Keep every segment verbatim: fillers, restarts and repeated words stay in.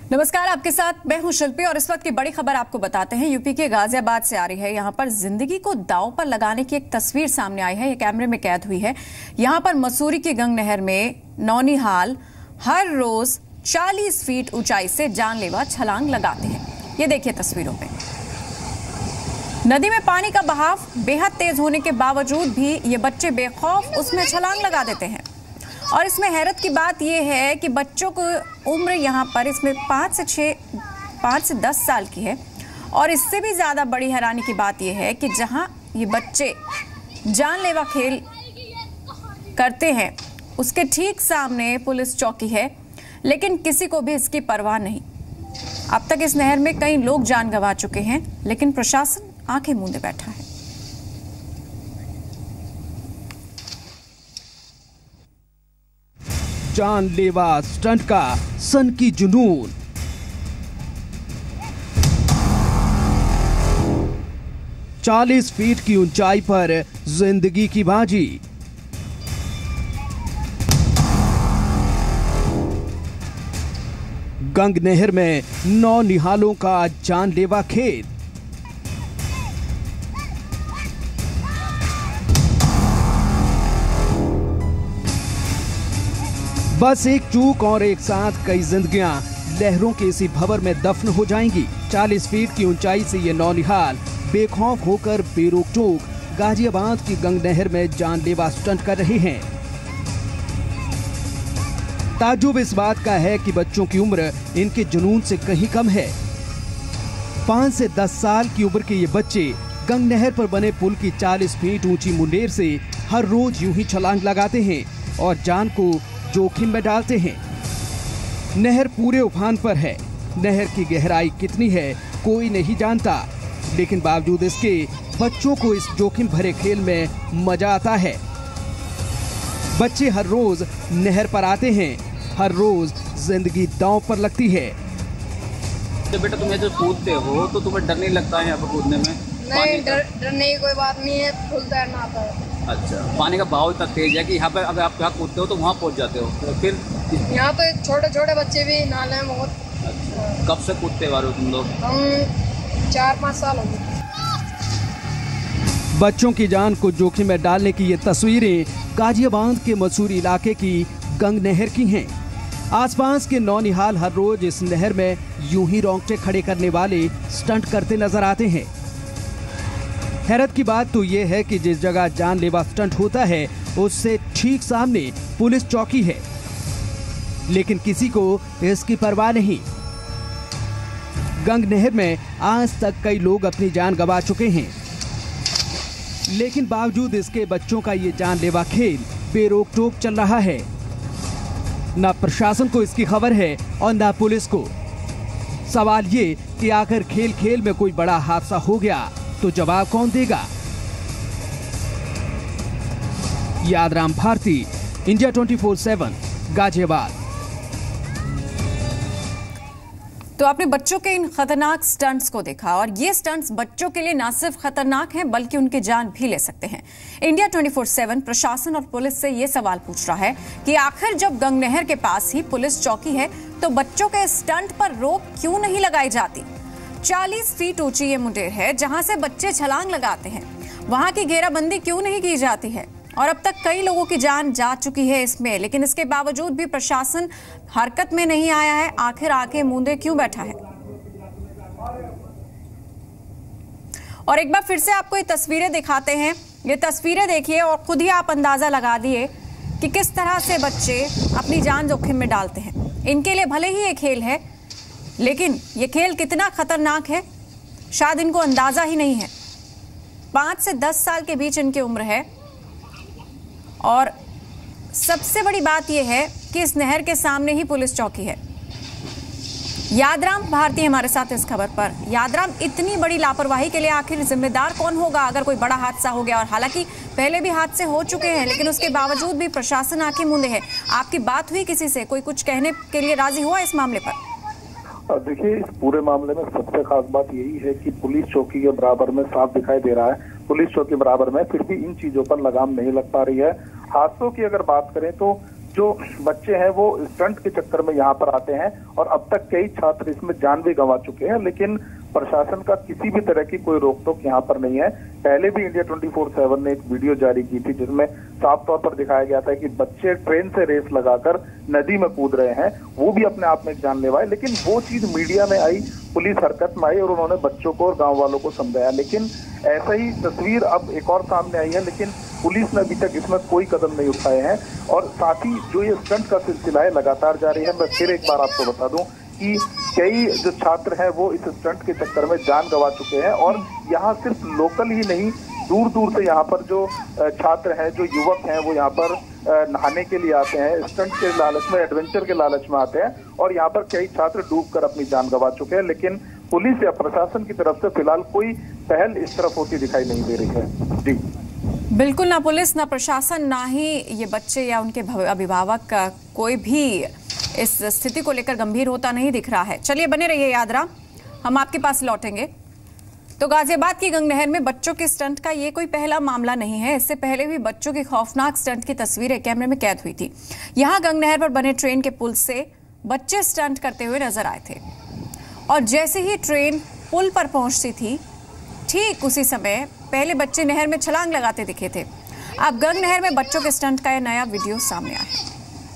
नमस्कार, आपके साथ मैं हूं शिल्पी और इस वक्त की बड़ी खबर आपको बताते हैं। यूपी के गाजियाबाद से आ रही है। यहां पर जिंदगी को दांव पर लगाने की एक तस्वीर सामने आई है। ये कैमरे में कैद हुई है। यहां पर मसूरी की गंग नहर में नौनिहाल हर रोज चालीस फीट ऊंचाई से जानलेवा छलांग लगाते हैं। ये देखिए तस्वीरों में। नदी में पानी का बहाव बेहद तेज होने के बावजूद भी ये बच्चे बेखौफ उसमें छलांग लगा देते हैं। और इसमें हैरत की बात यह है कि बच्चों को उम्र यहाँ पर इसमें पाँच से छः पाँच से दस साल की है। और इससे भी ज़्यादा बड़ी हैरानी की बात यह है कि जहाँ ये बच्चे जानलेवा खेल करते हैं उसके ठीक सामने पुलिस चौकी है, लेकिन किसी को भी इसकी परवाह नहीं। अब तक इस नहर में कई लोग जान गंवा चुके हैं, लेकिन प्रशासन आंखें मूंदे बैठा है। जानलेवा स्टंट का सन की जुनून। चालीस फीट की ऊंचाई पर जिंदगी की बाजी। गंग नहर में नौ निहालों का जानलेवा खेल। बस एक चूक और एक साथ कई जिंदगियां लहरों के इसी भंवर में दफन हो जाएंगी। चालीस फीट की ऊंचाई से ये नौनिहाल बेखौफ होकर बेरोक टोक गाजियाबाद की गंग नहर में जानलेवा स्टंट कर रहे हैं। ताज्जुब इस बात का है कि बच्चों की उम्र इनके जुनून से कहीं कम है। पाँच से दस साल की उम्र के ये बच्चे गंग नहर पर बने पुल की चालीस फीट ऊंची मुंडेर से हर रोज यूं ही छलांग लगाते हैं और जान को जोखिम में डालते हैं। नहर पूरे उफान पर है। नहर की गहराई कितनी है कोई नहीं जानता, लेकिन बावजूद इसके बच्चों को इस जोखिम भरे खेल में मजा आता है। बच्चे हर रोज नहर पर आते हैं, हर रोज जिंदगी दांव पर लगती है। तो बेटा तुम जब कूदते हो तो तुम्हें डर नहीं लगता है यहाँ पर कूदने में? नहीं, डर डरने की कोई बात नहीं है, फुल तैरना आता है। अच्छा, पानी का बहाव इतना तेज है कि यहाँ पर अगर आप यहाँ कूदते हो तो वहाँ पहुँच जाते हो, तो फिर यहाँ तो छोटे छोटे बच्चे भी नाले में बहुत। अच्छा, कब से कूदते वाले हो तुम लोग? हम चार पाँच साल हो गए। बच्चों की जान को जोखिम में डालने की ये तस्वीरें गाजियाबाद के मसूरी इलाके की गंग नहर की हैं। आसपास के नौनिहाल हर रोज इस नहर में यूं ही रोंगटे खड़े करने वाले स्टंट करते नजर आते हैं। हैरत की बात तो ये है कि जिस जगह जानलेवा स्टंट होता है उससे ठीक सामने पुलिस चौकी है, लेकिन किसी को इसकी परवाह नहीं। गंग नहर में आज तक कई लोग अपनी जान गंवा चुके हैं, लेकिन बावजूद इसके बच्चों का ये जानलेवा खेल बेरोक टोक चल रहा है। न प्रशासन को इसकी खबर है और न पुलिस को। सवाल ये कि आखिर खेल खेल में कोई बड़ा हादसा हो गया तो जवाब कौन देगा? Yadram Bharti, India twenty four seven, Ghaziabad. तो आपने बच्चों के इन खतरनाक स्टंट्स को देखा, और ये स्टंट्स बच्चों के लिए न सिर्फ खतरनाक हैं बल्कि उनकी जान भी ले सकते हैं। इंडिया ट्वेंटी फोर सेवन प्रशासन और पुलिस से ये सवाल पूछ रहा है कि आखिर जब गंग नहर के पास ही पुलिस चौकी है तो बच्चों के स्टंट पर रोक क्यों नहीं लगाई जाती? चालीस फीट ऊंची ये मुंडेर है जहां से बच्चे छलांग लगाते हैं। वहां की घेराबंदी क्यों नहीं की जाती है? और अब तक कई लोगों की जान जा चुकी है इसमें, लेकिन इसके बावजूद भी प्रशासन हरकत में नहीं आया है। आखिर आंखें मूंदे क्यों बैठा है? और एक बार फिर से आपको ये तस्वीरें दिखाते हैं। ये तस्वीरें देखिए और खुद ही आप अंदाजा लगा दिए कि किस तरह से बच्चे अपनी जान जोखिम में डालते हैं। इनके लिए भले ही ये खेल है, लेकिन ये खेल कितना खतरनाक है शायद इनको अंदाजा ही नहीं है। पाँच से दस साल के बीच इनकी उम्र है, और सबसे बड़ी बात यह है कि इस नहर के सामने ही पुलिस चौकी है। यादराम भारती हमारे साथ इस खबर पर। यादराम, इतनी बड़ी लापरवाही के लिए आखिर जिम्मेदार कौन होगा अगर कोई बड़ा हादसा हो गया? और हालांकि पहले भी हादसे हो चुके हैं, लेकिन उसके बावजूद भी प्रशासन आंखें मूंदे है। आपकी बात हुई किसी से? कोई कुछ कहने के लिए राजी हुआ इस मामले पर? देखिए, इस पूरे मामले में सबसे खास बात यही है कि पुलिस चौकी के बराबर में साफ दिखाई दे रहा है। पुलिस चौकी बराबर में फिर भी इन चीजों पर लगाम नहीं लग पा रही है। हादसों की अगर बात करें तो जो बच्चे हैं वो स्टंट के चक्कर में यहाँ पर आते हैं और अब तक कई छात्र इसमें जान भी गंवा चुके हैं, लेकिन प्रशासन का किसी भी तरह की कोई रोक टोक यहाँ पर नहीं है। पहले भी इंडिया ट्वेंटी फोर सेवन ने एक वीडियो जारी की थी जिसमें साफ तौर पर दिखाया गया था कि बच्चे ट्रेन से रेस लगाकर नदी में कूद रहे हैं, वो भी अपने आप में एक जानलेवा है। लेकिन वो चीज मीडिया में आई, पुलिस हरकत में आई और उन्होंने बच्चों को और गाँव वालों को समझाया, लेकिन ऐसा ही तस्वीर अब एक और सामने आई है, लेकिन पुलिस ने अभी तक इसमें कोई कदम नहीं उठाए हैं। और साथ ही जो ये स्टंट का सिलसिला है लगातार जारी है। मैं फिर एक बार आपको बता दूं कि कई जो छात्र हैं वो इस स्टंट के चक्कर में जान गंवा चुके हैं और यहाँ सिर्फ लोकल ही नहीं, दूर दूर से यहाँ पर जो छात्र हैं, जो युवक हैं, वो यहाँ पर नहाने के लिए आते हैं, स्टंट के लालच में, एडवेंचर के लालच में आते हैं और यहाँ पर कई छात्र डूबकर अपनी जान गंवा चुके हैं। लेकिन पुलिस या प्रशासन की तरफ से फिलहाल कोई पहल इस तरफ होती दिखाई नहीं दे रही है। जी बिल्कुल, ना पुलिस, ना प्रशासन, ना ही ये बच्चे या उनके अभिभावक का कोई भी इस स्थिति को लेकर गंभीर होता नहीं दिख रहा है। चलिए बने रहिए यादराम, हम आपके पास लौटेंगे। तो गाजियाबाद की गंग नहर में बच्चों के स्टंट का ये कोई पहला मामला नहीं है। इससे पहले भी बच्चों की खौफनाक स्टंट की तस्वीरें कैमरे में कैद हुई थी। यहाँ गंग नहर पर बने ट्रेन के पुल से बच्चे स्टंट करते हुए नजर आए थे और जैसे ही ट्रेन पुल पर पहुंचती थी, ठीक उसी समय पहले बच्चे नहर में छलांग लगाते दिखे थे। अब गंग नहर में बच्चों के स्टंट का यह नया वीडियो सामने आया है।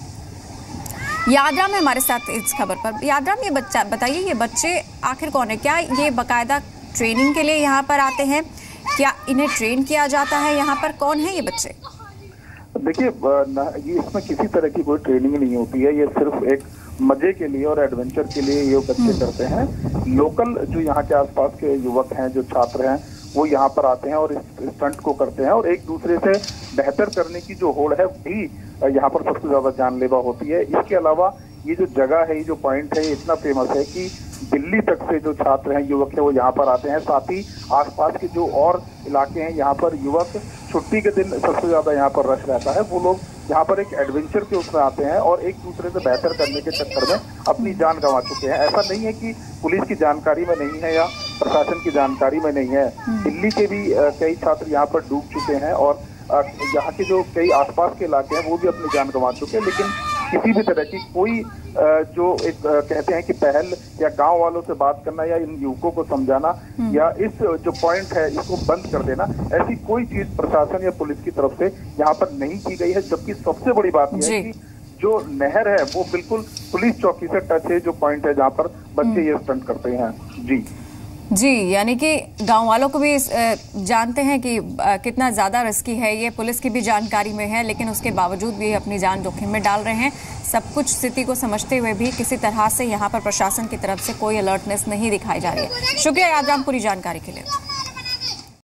यादराम है हमारे साथ इस खबर पर। यादराम, ये बच्चा बताइए, ये बच्चे आखिर कौन है? क्या ये बाकायदा ट्रेनिंग के लिए यहाँ पर आते हैं? क्या इन्हें ट्रेन किया जाता है? यहाँ पर कौन है ये बच्चे? देखिए, ये इसमें किसी तरह की कोई ट्रेनिंग नहीं होती है, ये सिर्फ एक मजे के लिए और एडवेंचर के लिए ये बच्चे करते हैं। लोकल जो यहाँ के आसपास के युवक हैं, जो छात्र हैं, वो यहाँ पर आते हैं और इस स्टंट को करते हैं और एक दूसरे से बेहतर करने की जो होड़ है भी यहाँ पर सबसे ज्यादा जानलेवा होती है। इसके अलावा ये जो जगह है, ये जो पॉइंट है, ये इतना फेमस है कि दिल्ली तक से जो छात्र हैं, युवक हैं, वो यहाँ पर आते हैं। साथ ही आसपास के जो और इलाके हैं, यहाँ पर युवक छुट्टी के दिन सबसे ज्यादा यहाँ पर रश रहता है। वो लोग यहाँ पर एक एडवेंचर के उसमें आते हैं और एक दूसरे से बेहतर करने के चक्कर में अपनी जान गंवा चुके हैं। ऐसा नहीं है कि पुलिस की जानकारी में नहीं है या प्रशासन की जानकारी में नहीं है। दिल्ली के भी कई छात्र यहाँ पर डूब चुके हैं और यहाँ के जो कई आसपास के इलाके हैं वो भी अपनी जान गंवा चुके हैं। लेकिन किसी भी तरह की कोई जो एक कहते हैं कि पहल या गांव वालों से बात करना या इन युवकों को समझाना या इस जो पॉइंट है इसको बंद कर देना, ऐसी कोई चीज प्रशासन या पुलिस की तरफ से यहाँ पर नहीं की गई है। जबकि सबसे बड़ी बात यह है कि जो नहर है वो बिल्कुल पुलिस चौकी से टच है, जो पॉइंट है जहाँ पर बच्चे ये स्टंट करते हैं। जी जी, यानी कि गांव वालों को भी जानते हैं कि कितना ज़्यादा रिस्की है ये, पुलिस की भी जानकारी में है, लेकिन उसके बावजूद भी अपनी जान जोखिम में डाल रहे हैं। सब कुछ स्थिति को समझते हुए भी किसी तरह से यहाँ पर प्रशासन की तरफ से कोई अलर्टनेस नहीं दिखाई जा रही है। शुक्रिया यादराम पूरी जानकारी के लिए।